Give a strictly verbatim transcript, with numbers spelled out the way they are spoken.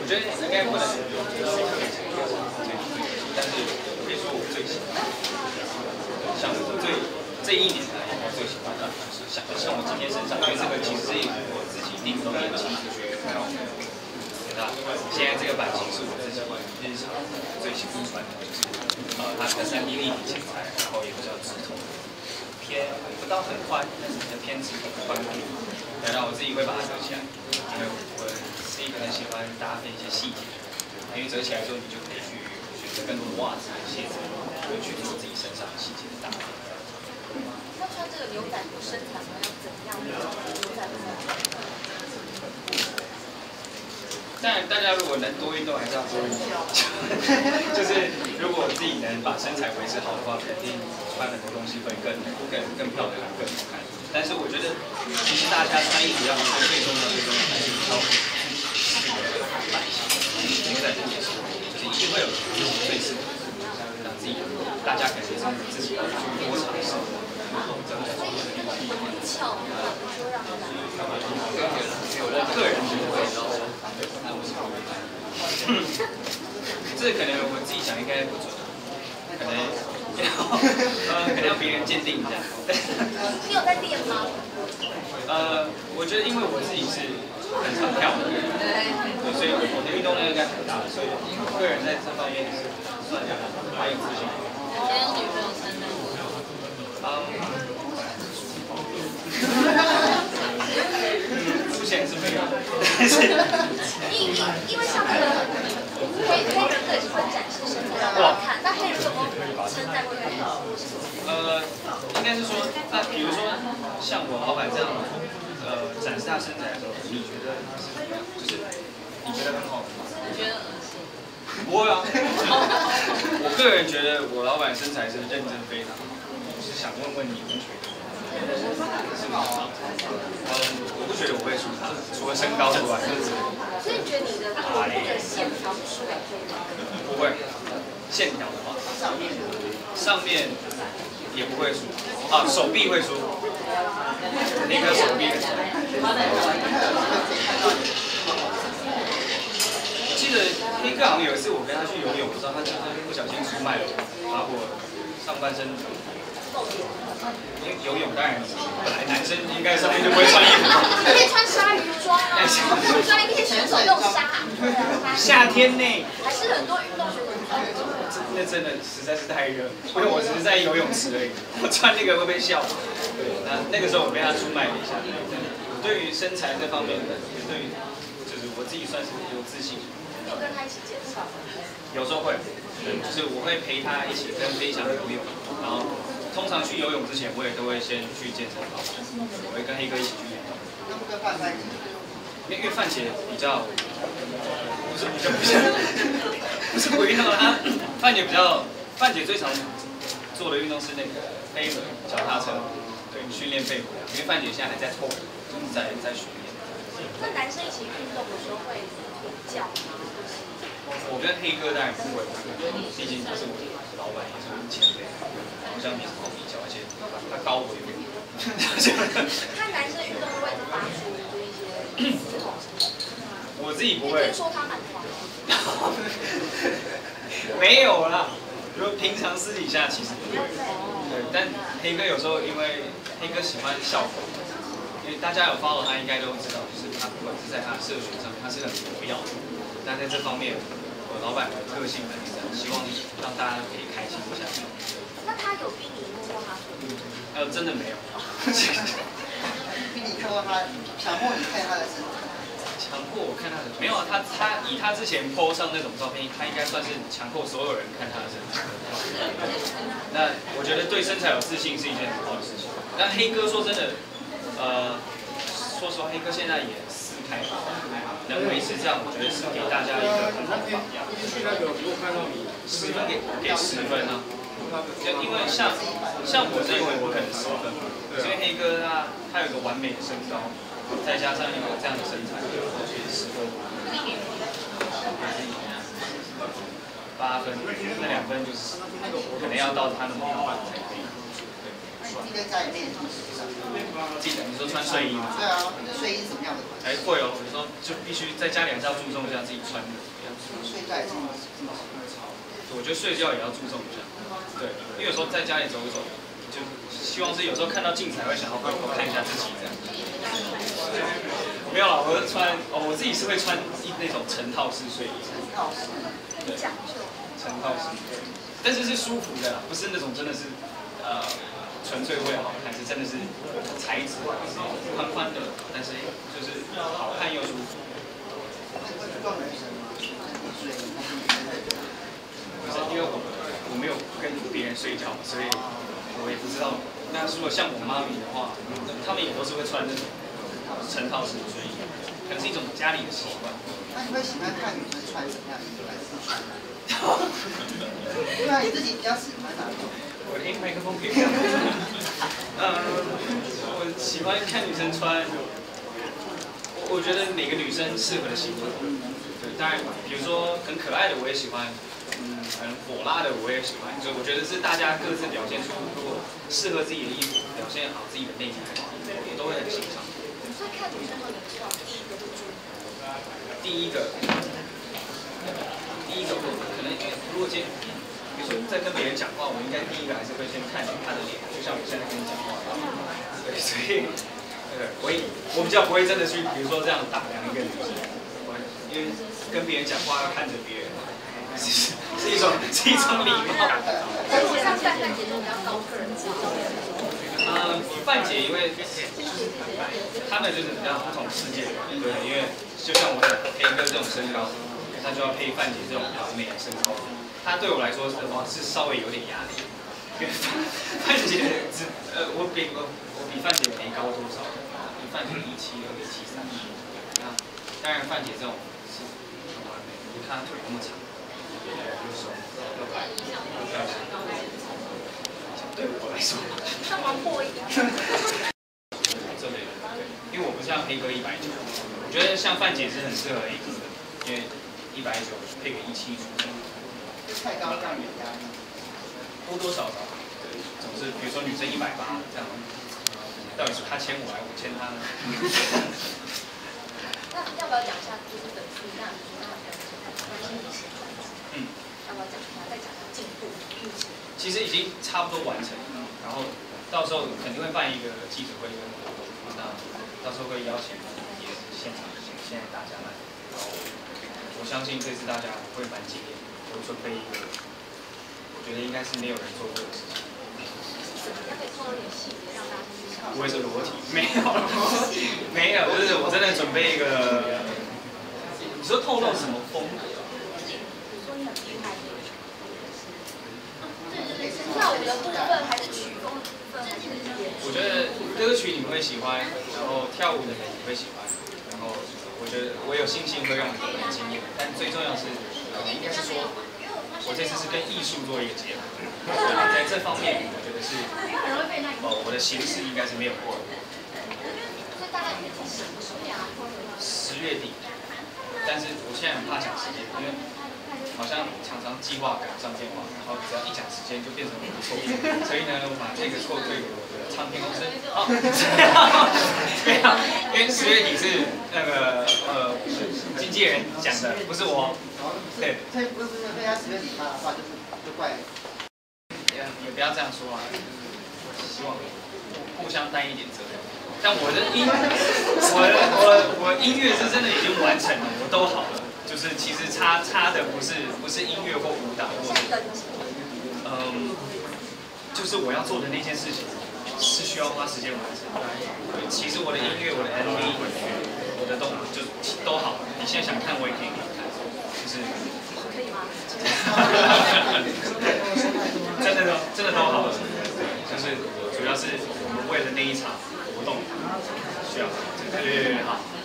觉得应该不能说特别强调最最，但是我可以说我最喜欢，像我最这一年来我最喜欢的就是像像我今天身上，因为这个其实是我自己定都年亲自去看。那现在这个版型是我自己日常最喜欢穿的，就是呃它的三 D 立体剪裁，然后也比较直筒，偏不到很宽，但是偏直筒宽度。然后我自己会把它折起来，因为我是一个很喜欢搭配一些细节，因为折起来之后你就可以去选择更多的袜子、鞋子，会去做自己身上的细节的搭配。 那穿这个牛仔裤身材要怎样的牛仔裤？ 当然，大家如果能多运动，还是要多运动。就是如果自己能把身材维持好的话，肯定穿很多东西会更更更漂亮、更好看。但是我觉得，其实大家穿衣服要最最重要、最重要还是挑版型。牛仔裤也是，就是一定会有最适合让自己，大家可能是自己去多尝试。 翘，就让我个人觉得。这可能我自己讲应该不准，可能要呃可能要别人鉴定一下。 你有在练吗？ 呃，我觉得因为我自己是很常跳的，对，所以我的运动量应该很大，所以我个人在这方面是算蛮有自信的。 今天女朋友生日。 嗯，目前是没有，但是因因因为像那个黑黑人更喜欢展示身材让大家看，那黑人有没有称赞过黑人？ 呃，应该是说，那比如说像我老板这样，呃，展示他身材的时候，你觉得是怎么样？就是你觉得很好吗？ 我觉得恶心。 不会啊，我个人觉得我老板身材是认真非常好，我是想问问你们觉得？是吗？嗯，我不觉得我会输他，除了身高之外。 所以你觉得你的臀部的线条是输给黑人？ 不会，线条的话，上面上面也不会输啊，手臂会输，那个手臂很输。我记得黑哥好像有一次我跟他去游泳，不知道他就是不小心出卖了，把我上半身。因为游泳当然，本来男生应该上面就不会穿衣服。 你可以穿鲨鱼装啊，穿一天选手用鲨。 夏天呢？ 还是很多运动选手穿。 那真的实在是太热，因为我只是在游泳池而已，我穿那个会被笑。对，那那个时候我被他出卖了一下。对于身材这方面的，也对于就是我自己算是有自信。 你有跟他一起健身吗？ 有时候会，就是我会陪他一起跟飞翔游泳，然后。通常去游泳之前，我也都会先去健身房，我会跟黑哥一起去运动。那不跟范在一起？因为范姐比较，不是比较不是，不是不运动她范姐比较，范姐最常做的运动是那个飞轮、脚踏车，对，训练肺活量。因为范姐现在还在透，就是在在训练。 那男生一起运动的时候会比较吗？ 我跟黑哥当然不会，毕竟他是我老板，也是我的前辈。好像没什么好比较，而且他高我一点。 看男生运动会发出一些嘶吼声。 我自己不会。 听说他蛮狂。 没有啦，如果平常私底下其实不会。对，但黑哥有时候因为黑哥喜欢效果，因为大家有 follow 他应该都知道，就是他不管是在他的社群上面，他是很活跃的。但在这方面，我老板的个性很这样，希望让大家可以开心一下。 那他有逼你摸过他腿吗？ 呃，真的没有。 逼你看过他，强迫你看他的身材。 强迫我看他的，没有啊，他他以他之前 po 上那种照片，他应该算是强迫所有人看他的身材。那我觉得对身材有自信是一件很好的事情。但黑哥说真的，呃，说实话，黑哥现在也四开了，能维持这样，我觉得是给大家一个很好的榜样。十分给给十分啊。就因为像像我认为我可能十分，因为黑哥他他有个完美的身高，再加上一个这样的身材，我觉得十分。八分，那两分就是可能要到他的模板才可以。 那你自己的跟家里面怎么时尚？ 记得你说穿睡衣吗？ 对啊，睡衣是什么样的款式？ 哎，会哦，有时候就必须在家里还是要注重一下自己穿的样子。 睡觉也是这么这么我觉得睡觉也要注重一下，对，因为有时候在家里走一走，就希望是有时候看到镜子还会想要回头看一下自己这样。没有啦，我是穿哦，我自己是会穿一那种成套式睡衣。 成套式。 很讲究。 成套式，但是是舒服的啦，不是那种真的是呃纯粹为了好看，是真的是材质是宽宽的，但是就是好看又舒服。不是因为我我没有跟别人睡觉，所以我也不知道。那如果像我妈咪的话，他们也都是会穿那种成套式的睡衣，可能是一种家里的习惯。 那你会喜欢看女生穿什么样的衣服，还是不穿？对啊，你自己比较喜欢哪种？ 我的麦克风可以这样。呃，我喜欢看女生穿，我我觉得每个女生适合的型不同。对，当然，比如说很可爱的我也喜欢，嗯，很火辣的我也喜欢，所以我觉得是大家各自表现出如果适合自己的衣服，表现好自己的内涵的话，我都会很欣赏。 所以看女生和女生，第一个是注意。 第一个，第一个我可能如果今天，比如说在跟别人讲话，我应该第一个还是会先看他的脸，就像我现在跟你讲话。对，所以，呃，我也我比较不会真的去，比如说这样打量一个女生，我因为跟别人讲话要看着别人，是是一种是一种礼貌。 但是像范范姐都比较高个人自尊。 嗯，范姐因为他们就是比较不同世界的人，对，因为就像我的黑哥这种身高，他就要配范姐这种比较美的身高，他对我来说的话是稍微有点压力，因为范姐只呃我比我我比范姐没高多少，比范姐一七二一七三，那当然范姐这种是很完美，你看她腿那么长，又瘦又白又漂亮。对我来说， 上网破一点。 这类的，对，因为我不像黑哥一百九，我觉得像范姐是很适合黑哥的，因为一百九配个一七出头， 太高让人压力。 多多少少，对，总是比如说女生一百八这样，到底是他牵我还是我牵他呢？ 那要不要讲一下，就是粉丝那就是那比较关心你喜欢的，嗯，要不要讲一下，再讲一下进度目前？ 其实已经差不多完成了，然后到时候肯定会办一个记者会跟活动，那到时候会邀请也是现场现在大家来，然后我相信这次大家会蛮惊艳，我准备一个我觉得应该是没有人做过的事情。 可以透露点细节让大家知道。 不会是裸体，没有，没有，就是我真的准备一个，你说透露什么风格？ 跳舞的部分还是曲风的部分？ 我觉得歌曲你们会喜欢，然后跳舞的人也会喜欢，然后我觉得我有信心会让你们很惊艳。但最重要是，呃，应该是说，我这次是跟艺术做一个结合，在这方面我觉得是，哦，我的形式应该是没有过的。 所以大概预计什么时候呀？ 十月底，但是我现在很怕讲时间，因为。好像常常计划赶不上变化，然后只要一讲时间就变成我的错误，所以呢，我把这个错推给我的唱片公司。好，对啊，因为十月底是那个呃经纪人讲的，不是我。对。 所以不是不是被他十月底发的话，就是就怪。 也也不要这样说啊，希望互相担一点责任。但我的音，我的我我音乐是真的已经完成了，我都好了。就是其实差差的不是不是音乐或舞蹈，或者嗯，就是我要做的那件事情是需要花时间完成。其实我的音乐、我的 M V、我的都就都好，你现在想看我也可以给你看，就是可以吗？ 真的都真的都好了，就是主要是我们为了那一场活动需要，对对对，好。